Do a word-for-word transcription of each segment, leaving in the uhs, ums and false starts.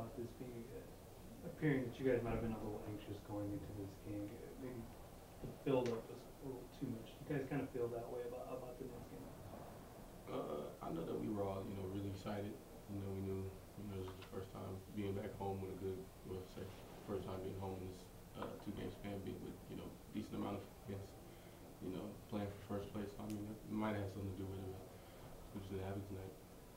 about this being uh, appearing that you guys might have been a little anxious going into this game? Maybe the build up was a little too much. You guys kind of feel that way about about the next game? Uh, I know that we were all, you know, really excited. You know, we knew, you know, this was the first time being back home with a good, well, say, first time being home in this uh, two game span, being with, you know, decent amount of fans, you know, playing for first place. I mean, it might have something to do with it, but we just didn't have it tonight.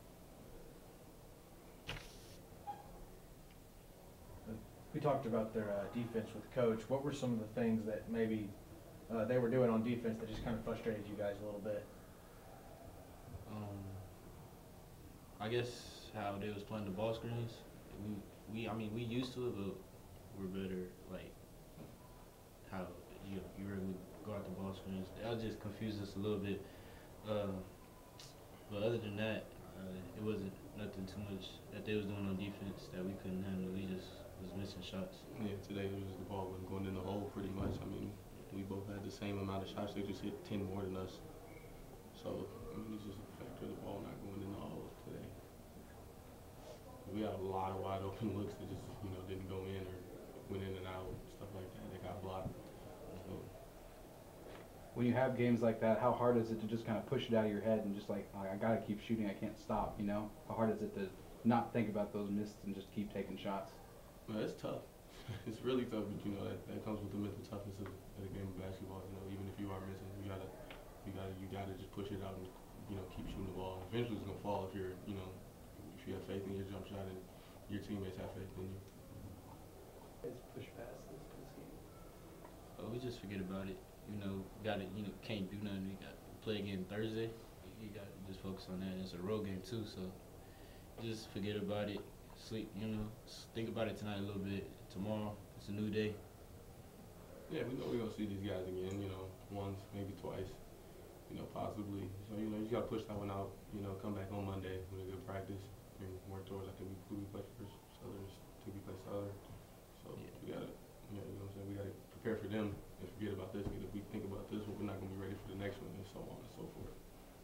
We talked about their uh, defense with coach. What were some of the things that maybe uh, they were doing on defense that just kind of frustrated you guys a little bit? Um, I guess how they was playing the ball screens. We, we, I mean, we used to it, but we're better. Like how you you really guard the ball screens. That just confused us a little bit. Uh, but other than that, uh, it wasn't nothing too much that they was doing on defense that we couldn't handle. We just was missing shots. Yeah, today it was just the ball wasn't going in the hole pretty much. I mean, we both had the same amount of shots. They just hit ten more than us. So, I mean, it's just a factor of the ball not going in the hole today. We had a lot of wide open looks that just, you know, didn't go in or went in and out, stuff like that. They got blocked. So, when you have games like that, how hard is it to just kind of push it out of your head and just like, oh, I gotta keep shooting, I can't stop, you know? How hard is it to not think about those misses and just keep taking shots? well, it's tough. It's really tough, but you know that, that comes with the mental toughness of, of the game of basketball. You know, even if you are missing, you gotta, you gotta, you gotta just push it out and you know keep shooting the ball. Eventually, it's gonna fall if you're, you know, if you have faith in your jump shot and your teammates have faith in you. Guys push past this, this game. Uh, we just forget about it. You know, got it. You know, can't do nothing. We got play again Thursday. You got to just focus on that. It's a road game too, so just forget about it. Sleep. You know, think about it tonight a little bit. Tomorrow, it's a new day. Yeah, we know we're gonna see these guys again. You know, once, maybe twice. You know, possibly. So you know, you just gotta push that one out. You know, come back on Monday with a good practice and work towards. I think we who we play first. Southern's who we play Southern. So Yeah. we gotta, you know, you know what I'm saying. We gotta prepare for them and forget about this. Because if we think about this one, we're not gonna be ready for the next one, and so on and so forth.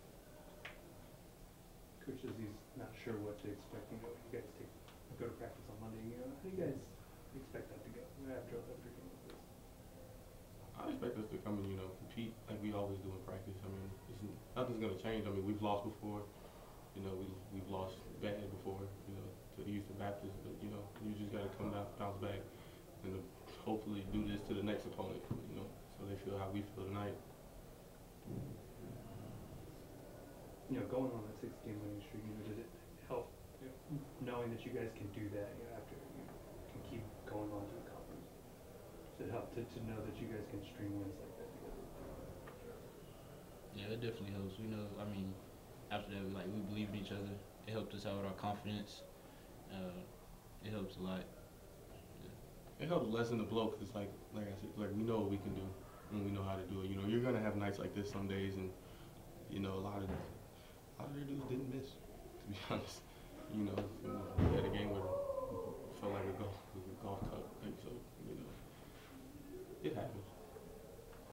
Coach says he's not sure what to expect. You know, you guys take go to practice on Monday. You know, how do you guys expect that to go after after a game like this? I expect us to come and, you know, compete like we always do in practice. I mean, it's, nothing's going to change. I mean, we've lost before. You know, we, we've lost bad before, you know, to the Houston Baptist. But, you know, you just got to come down, bounce back, and uh, hopefully do this to the next opponent, you know, so they feel how we feel tonight. You know, going on that six-game winning streak, you know, does it help, you know, knowing that you guys can do that, you know, after you can keep going on to the conference? Does it help to, to know that you guys can string wins like that together? Yeah, it definitely helps. We know. I mean, after that, we, like we believe in each other. It helped us out with our confidence. Uh, it helps a lot. It helps lessen the blow because, like, like I said, like we know what we can do and we know how to do it. You know, you're gonna have nights like this some days, and you know, a lot of a lot of their dudes didn't miss. To be honest, you know,